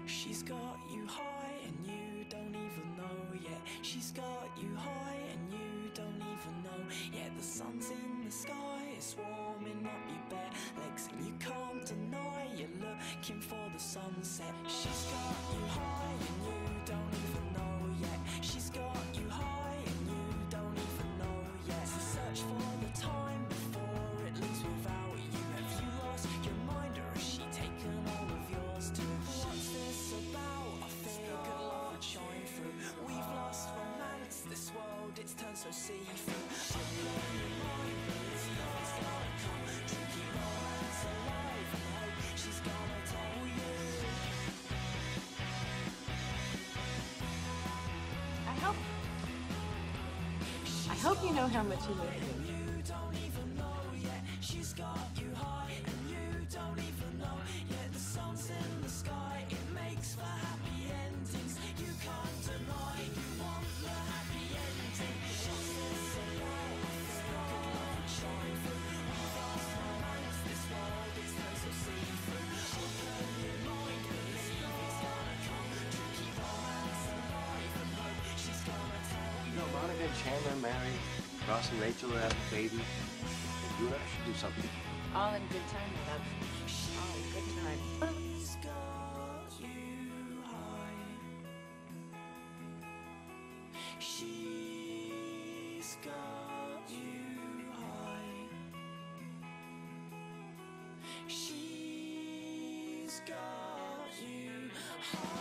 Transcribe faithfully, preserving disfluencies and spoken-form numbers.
She's got you high and you don't even know yet. She's got you high and you don't even know yet. The sun's in the sky, it's warming up your bare legs, and you can't deny you're looking for the sunset. She's got you high and you don't even know yet. She's got you high and you don't even know yet. So search for the time before it leaves without you. Have you lost your mind, or has she taken all of yours too? What's this about? I figured love would shine through. We've lost romance, this world, it's turned so see-through. Open your mind, believe it's gonna come true. Keep romance alive and hope she's gonna tell you. I hope I hope you know how much you love me. You don't even know yet. She's got you high and you don't even know yet. The sun's in the sky, it makes for happy endings. You can't deny you want the happy ending. What's this about? I figured love would shine through. We've lost romance, this world is turned so see-through. Open your mind, believe it's gonna come true. Keep romance alive and hope she's gonna tell you. You know, Monica and Chandler married. Ross and Rachel are having a baby. You and I should do something. All in good time, love. All in good time. She's got you high. She's got you high. She's got you high.